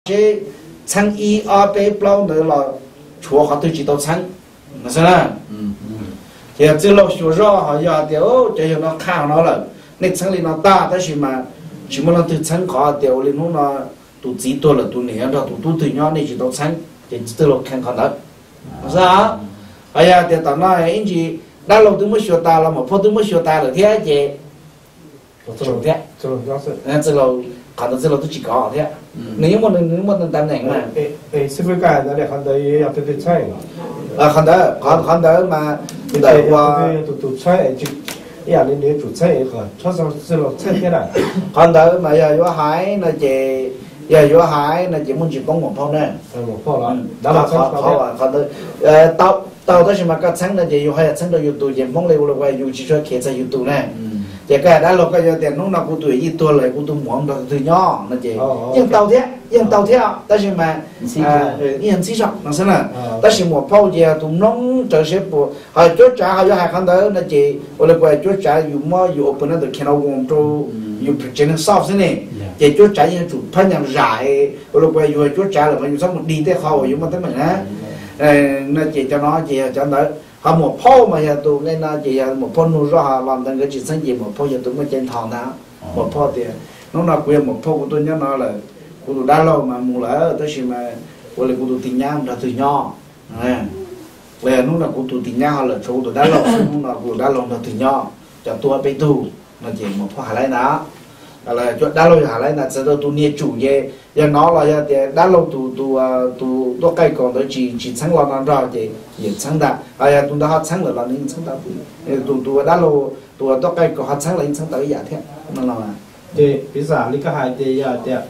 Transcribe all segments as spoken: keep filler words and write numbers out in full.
这称一二百包的了，绰号都知道称，那是啦。嗯嗯。这这老学生好像的哦，这些那看到了，那城里那大，但是嘛，全部那都称好的，我里弄那都知道了，都那样的，都都对样那知道称，这这老看看到，是啊。哎呀，这到那因为那老都没学大了嘛，跑都没学大了，天这。 这老天，这老教授， 嗯，这老看到这老都几高的，你有没能你没能担任嘛？ 哎哎，是不是干那里看到也要对对菜啊，看到看看到嘛，你在话都都菜就，呀，你你做菜哈，炒上这老菜天了， 看到嘛呀，有海那这。呀，有海那节目就帮我跑呢。 嗯，我跑了。 那么好好啊，好的。呃，到到到什么个称呢？就有海称到有多，节目嘞，我来话有几说开车有多呢。嗯。这个那老个要点弄那个对一多来，我都忙到对样，那就用刀天，用刀条，但是嘛，呃，用机上，那是呢。但是我跑的都弄这些不，还就这还有还看到那就我来话就这有么有本来都看到我们都有只能少是呢。也就这样做，他娘热，我老怪有就这了嘛，有什么理得好，有么得么呢？嗯，那这叫哪这叫那，还没跑嘛呀，都那那这样没跑路上哈，让那个几层也没跑也都没见堂的，没跑的，弄那鬼也没跑，我都讲那了，我都打了嘛，没了，但是嘛，我来我都顶娘，他对娘，哎，来弄那我都顶娘好了，我都打了，弄那我打了他对娘，叫多倍多，那这没跑下来拿。là cho đá lôi hạ lại là sẽ tôi nghe chủ về giờ nó là giờ để đá lôi tu tu tu tu cái còn tới chỉ chỉ sáng lo nó ra thì hiện sáng đã à tu đã hát sáng là là những sáng đã tu tu đá lôi tu tu cái còn hát sáng là những sáng tới giả thế nó là thì bây giờ lý cái hai thì giờ thì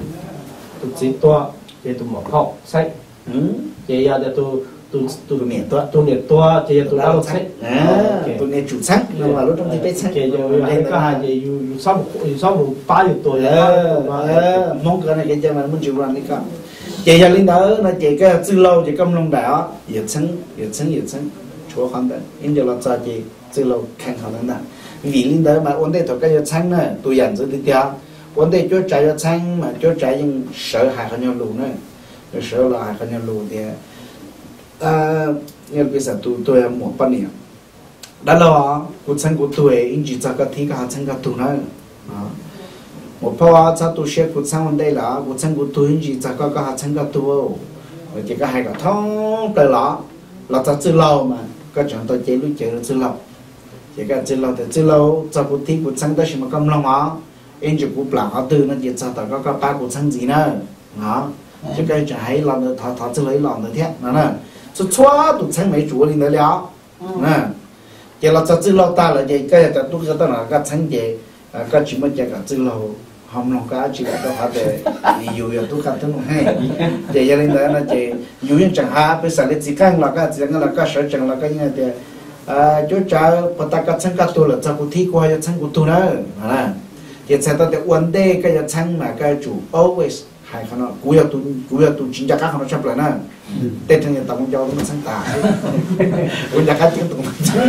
tu chỉ to thì tu một khâu sách thì giờ thì tu tu tu niệm to tu niệm to thì tu đá lôi sách tu niệm chủ sáng nó là lúc trong thì biết sáng thì giờ cái hai thì you sáu sáu một ba mươi tuổi mong cái này cái cho mình muốn chịu làm cái cả chị giờ linh đó là chị cái từ lâu chị cầm lông đảo nhiệt sáng nhiệt sáng nhiệt sáng chúa khăn đấy in giờ là cho chị từ lâu khăn khăn đấy vì linh đó mà vấn đề thuộc cái sáng này tôi nhận rồi đi theo vấn đề chỗ trái cho sáng mà chỗ trái nhưng sợ hại hơn nhau lù nữa sợ là hại hơn nhau lù thì à như bây giờ tôi tôi một bao nhiêu đã lo cuộc sống của tôi in chỉ cho cái thi cái sáng cái tôi nữa một phao cho tôi sẽ cuộc sống vấn đề là cuộc sống của tôi in chỉ cho cái cái sáng cái tôi rồi chỉ cái hai cái thông tới đó là cho chữ lâu mà cái chuyện tôi chế lúc chế là chữ lâu chỉ cái chữ lâu thì chữ lâu cho cuộc thi cuộc sống đó là một công long á in chỉ cuộc làm ở từ nó chỉ cho tới cái cái ba cuộc sống gì nữa đó chứ cái chuyện hay làm được thọ thọ chữ lấy làm được thế nữa nè số xóa tụi sáng mấy chủ liền đấy了nè giờ là cho chữ lâu ta là gì cái cái tôi cái đó là cái sáng gì cái chuyện mà cái chữ lâu không lòng cái chuyện đó phải để nhiều nhiều tôi cảm thấy nó hay giờ giờ lên đó là gì nhiều những chẳng hạn bây giờ lấy chỉ cái là cái chỉ là cái sở trường là cái như thế à chỗ cha bắt ta cái sáng cái tôi là cho cuộc thi qua cái sáng của tôi nữa nè giờ sẽ ta để vấn đề cái sáng mà cái chủ always hay khả năng cúi tu cúi tu chính chắc các khả năng chấp lại nè tết thường tao muốn cho nó sáng tạo cúi chắc các tiếng tụng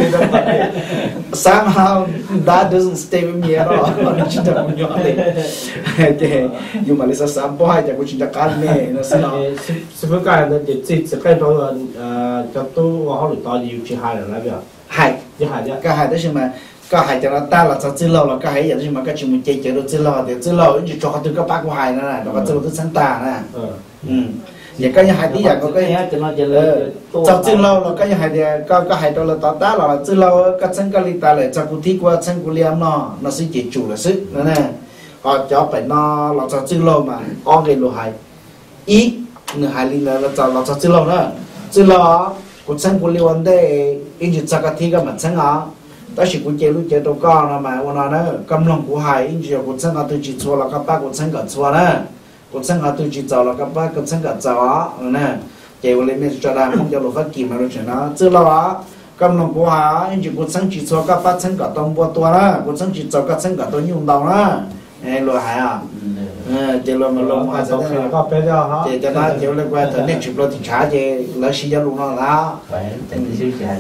somehow that doesn't stay with me at all chính chắc muốn cho đấy thế nhưng mà lý do sao bỏ hay chắc cúi chính chắc các này nó sẽ sự việc cái này thì chỉ sẽ cái đó là cho tôi họ được to nhiều chỉ hai là cái gì hai chỉ hai chứ cái hai đó là mà cái hai cho nó ta là cho chữ lâu là cái hai vậy mà cái chuyện mình chơi chơi được chữ lâu thì chữ lâu chỉ cho họ từ cái bác của hai nữa này nó có chữ từ sáng tạo nè ừ vậy cái hai tí giờ có cái cho chữ lâu là cái hai thì cái cái hai đó là ta ta là chữ lâu cái sáng cái li ta là cho cụ thi qua sáng cụ liam nó nó sẽ chỉ chủ là sức nữa nè họ cho phải nó là cho chữ lâu mà có cái lô hai ý nửa hai li là cho là cho chữ lâu nữa chữ lâu cụ sáng cụ liam đây in chỉ cho cái thi cái mặt sáng á đó là cuộc chơi lúc chơi đâu có mà ông nói nữa cầm lòng của hai in chiều cuộc sống ở tôi chỉ cho là các bác cuộc sống cả cho nè cuộc sống ở tôi chỉ cho là các bác cuộc sống cả cho nè chơi vào lên cho làm không cho lột phát kỳ mà rồi chuyện đó chứ lo cầm lòng của hai in chiều cuộc sống chỉ cho các bác sống cả tông bùa tua nè cuộc sống chỉ cho các sống cả tôi nhung đầu nè này lừa hai à chơi lo mà lo mà sao thế có bé đó hả chơi cho nó chơi lên qua thằng này chụp lo thì trả chơi lấy xí cho luôn nó đó phải tên siêu chạy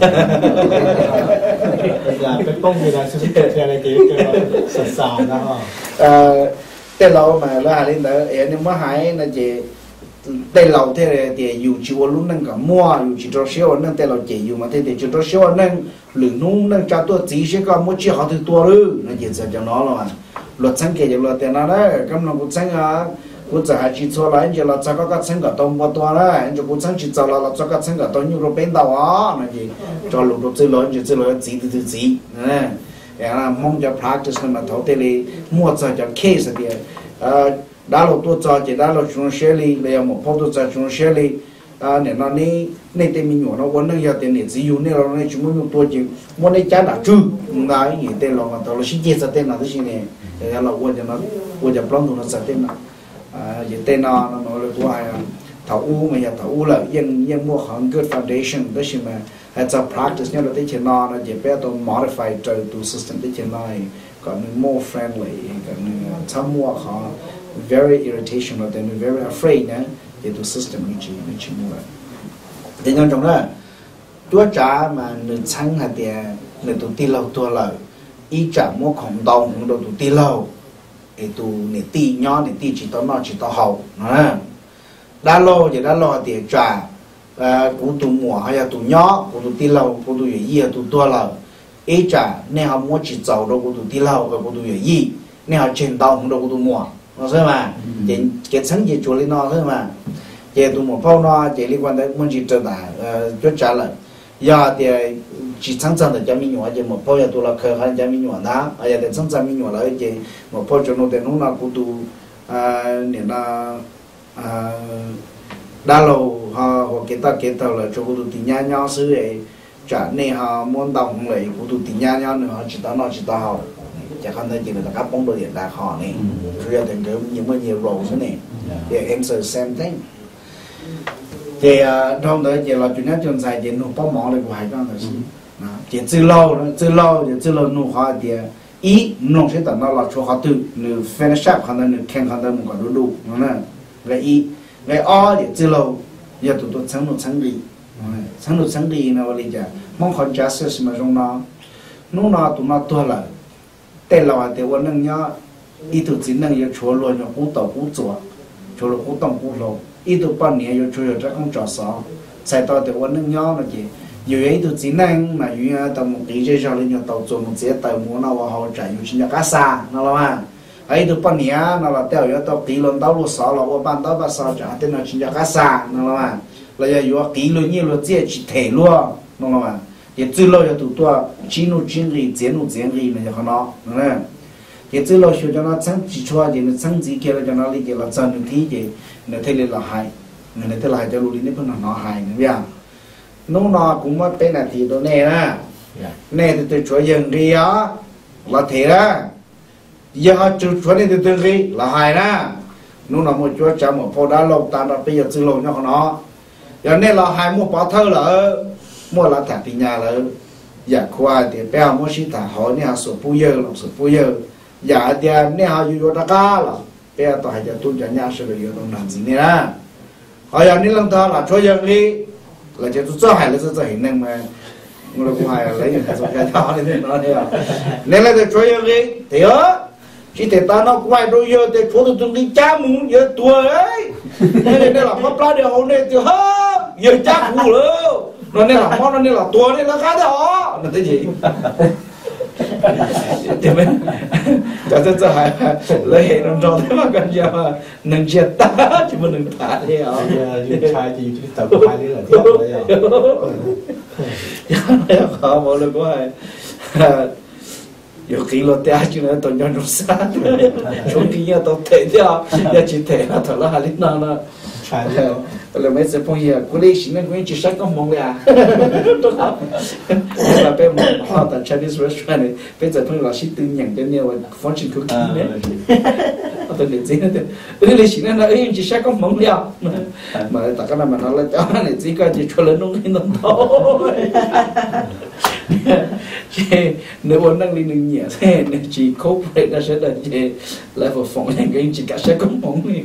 là cái công việc là sự kiện này thì sẵn sàng đó ờ tên lâu mà là lên đó em nhưng mà hai là gì tay lâu thế thì dù chỉ có lúc nâng cả mua dù chỉ cho xíu nâng tay lâu chỉ dù mà thế thì chỉ cho xíu nâng lửa nung nâng cho tôi chỉ sẽ có một chiếc họ thì tua rồi nó chỉ cho nó là luật sáng kia luật tiền nào đấy cái nó cũng sáng à cũng chỉ hay chỉ cho lại chỉ là cho các sáng cả tông qua tua đấy chỉ cũng sáng chỉ cho là cho các sáng cả tông như rồi bên đầu á nó chỉ cho lục lục chơi lớn chỉ chơi lớn chỉ từ từ chỉ nè là mong cho practice mà thấu thế này mua cho cho case thì đã lâu tôi cho chỉ đã lâu chúng sẽ đi bây một phong tôi cho chúng sẽ đi à nếu nó này này tên mình nó vẫn đang giờ tên này chỉ dùng này là này chúng mình tôi chỉ muốn này trả đã trừ đấy gì tên là mà tôi là xin chia sẻ tên là cái gì này để là quân cho nó quân cho plong nó sẽ tên là à gì tên nó nó nói là qua thấu u mà giờ thấu u là yên yên mua hàng good foundation đó là mà hay cho practice nhớ là tới chuyện nó nó chỉ bé tôi modify cho tu system tới chuyện này còn more friendly còn tham mua họ very irritational then very afraid nè thì tu system như chỉ như chỉ mua thì nhân trong đó chúa trả mà nửa tháng hay thì nửa tu ti lâu tua lời ý trả mua khổng đồng cũng đâu tu ti lâu thì tu nửa ti nhỏ nửa ti chỉ tao nó chỉ tao hậu nè đa lô thì đa lô thì trả cũng tu mua hay là tu nhỏ cũng tu ti lâu cũng tu gì gì tu tua lời ý trả nên họ mua chỉ giàu đâu cũng tu ti lâu và cũng tu gì gì nên họ trên tàu cũng đâu cũng tu mua nó sao mà chỉ cái sáng gì chùa lên nó thôi mà chỉ tụi một phong nó chỉ liên quan đến muốn chỉ trở lại chốt trả lời giờ thì chỉ sáng sáng để cho mình nhỏ chỉ một phong giờ tụi là khởi hành cho mình nhỏ đó bây giờ để sáng sáng mình nhỏ lại chỉ một phong cho nó để nó là cũng tụ nên là đa lâu họ họ cái ta cái tàu là cho cũng tụ tiền nhà nhau xứ ấy trả nên họ muốn đồng lại cũng tụ tiền nhà nhau nữa họ chỉ tao nó chỉ tao học chắc không thể chỉ là các bóng đôi hiện đại họ này rồi thành cái những cái nhiều roles này để em sẽ xem thế thì trong đó chỉ là chuyện nhất chuyện dài chỉ nụ bóng mỏ này của hai con là gì chỉ chưa lâu chưa lâu chỉ chưa lâu nụ họ thì ý nụ sẽ tận nó là cho họ tự nụ finish up hoặc là nụ khen họ tự một cái đủ đủ nó là ý cái o thì chưa lâu giờ tụi tôi sáng nụ sáng đi sáng nụ sáng đi nào bây giờ mong họ justice mà trong nó nụ nào tụi nó tua lạiแต่เราแต่วันนึงเนี่ยอีตัวจีนนึงยังชัวร์เลยยังกู้ต่อกู้จั่วชัวร์กู้ต้องกู้ลงอีตัวปั้นเนี่ยยังชัวร์จะต้องจ่อสอใส่ต่อแต่วันนึงเนี่ยนะจีอยู่ไอ้ตัวจีนนึงมาอยู่เนี่ยตอนมึงดีเจชาวเลยยังต่อจั่วมึงเสียแต่มึงน่าว่าเขาใจอยู่ชิ้นจะก้าซานั่นแหละว่าไอ้ตัวปั้นเนี่ยนั่นแหละแต่อยู่ต่อกี่ลนต่อลูกสาวเราว่าปั้นต่อปั้นสาวจะแต่นั่นชิ้นจะก้าซานั่นแหละว่าเราจะอยู่กี่ลนยี่ลนเจี๊ยจีเทลัวนั่นแหละว่า也最老要读多，进入经历，进入经历那就好了，嗯，也最老学叫那成基础啊，就那成绩给了叫那里给了真体的，那体力了还，那体力还在路里那不能拿还，那边，弄那cũng mất bên này thì đồ này nè, này thì tôi cho dân đi á, là thế đó, giờ họ cho cho này thì tôi đi là hay nè,弄là một chỗ chả một phố đá lâu ta là bây giờ最老nhau của nó, giờ này là hay một bao thơ là mua là thằng tiền nhà là giả khoa thì béo mua xí thằng họ nè số bù giờ là số bù giờ giả thì nè họอยู่đó cả là béo tao hay cho tôi cho nhà sự rồi tôi làm gì nè họ giờ nè lần đó là cho giờ đi là cho tôi cho hay là cho hình năng mà người cũng hay là lấy những cái số cái đó nên nó thế à nên là cho giờ đi thì á chỉ để ta nó quay đôi giờ để cho tôi đi cha muốn giờ tuổi ấy nên là có plá điều hôm nay thì hả giờ cha phụ luôn nó nên là món nó nên là tua nên là cá đó là cái gì thì mình cho tôi cho hay lấy nó cho thế mà cần gì mà nâng chết ta chứ mà nâng thả thế à những trai thì chúng ta có hai đứa là theo đấy à khó một lần có ai nhiều khi lo té chứ nó tôi nhon sát chúng khi nhà tôi thể theo nhà chỉ thể là thật là lý nào là là mấy sẽ phong hiệp cô lấy xin nên cũng chỉ sách có mong là tốt lắm là bên một họ tại Chinese restaurant này bây giờ phong là xin tư nhận cho nhiều fortune cookie đấy tôi để gì nữa tôi lấy xin nên là ấy chỉ sách có mong là mà tất cả mà nó là cho này chỉ có chỉ cho lớn nông nông thôi nếu muốn năng lên nâng nhẹ thế nếu chỉ cố vậy nó sẽ là gì level phòng này cái chỉ cả sẽ có mong này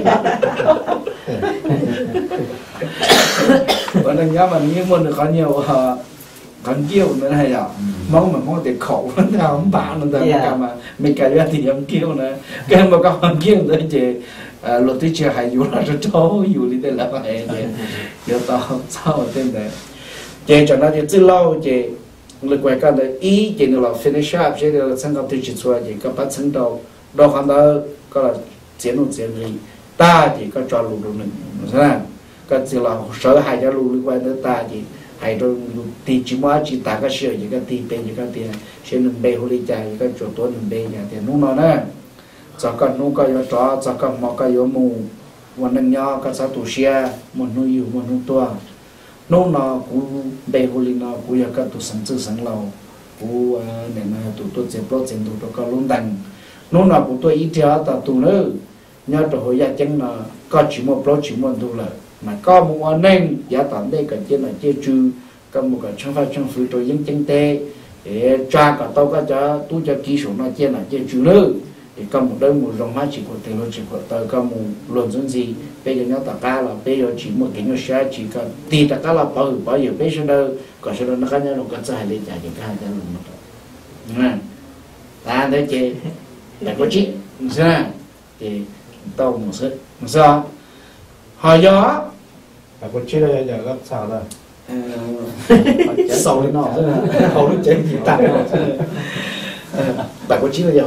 và năng nhá mà như muốn được có nhiều còn kêu nữa hay à mong mà mong để khẩu nó theo ông bạn nó theo cả mà mình cả gia thì ông kêu nữa cái mà có ông kêu tới chị luật tí chưa hay dù là rất trâu dù đi tên là vậy giờ tao sao tên đấy chị cho nó thì từ lâu chị lực quay cái đấy ý chị nó là finish up chị là sang gặp thì chỉ xóa chị các bạn sang đầu đó hàng đó có là chiến đấu chiến gì ta thì có cho lù lù mình sao cái chỉ là sợ hai cho lù lù quay tới ta thì hay rồi thì chỉ mua chỉ ta cái sợi gì cái thì bên gì cái tiền xem mình bê hồ đi chạy cái chỗ tôi mình bê nhà tiền nung nó nè cho cái nung cái yo cho cho cái mò cái yo mùวันนั้นย่อก็สาตุเชียมันนู่อยู่มันนู่ตัวนู่นน่ะกูเบฮูลิน่ะกูอยากก็ตุสังจื้อสังเรากูเนี่ยนะตุตัวเจ็บปวดเจ็บตัวก็ลุ้นดังนู่นน่ะกูตัวอีเดียแต่ตัวเนอะย่อตัวอยากจังน่ะก็ชิมปลอชิมตัวเลยmà có một anh nên giá tạm đây cần trên là chia trừ có một cái trong phát trong phía tôi dân chân tê để tra cả tao cả cho tôi cho kỹ số nó trên là chia trừ nữa thì có một đơn một dòng hóa chỉ của tiền luôn chỉ của tờ có một luận dẫn gì bây giờ nhau tất cả là bây giờ chỉ một cái nó sẽ chỉ cần thì tất cả là bảo bảo giờ bây giờ có sẽ nó cái nhau nó có sai lên trả chỉ hai trăm luôn nè ta đấy chị là có chị sao thì tao một sự một sao hỏi gió là có chi đây giờ gấp sao đây sầu lên nọ hầu nó chơi gì tặng bạn có chi là giờ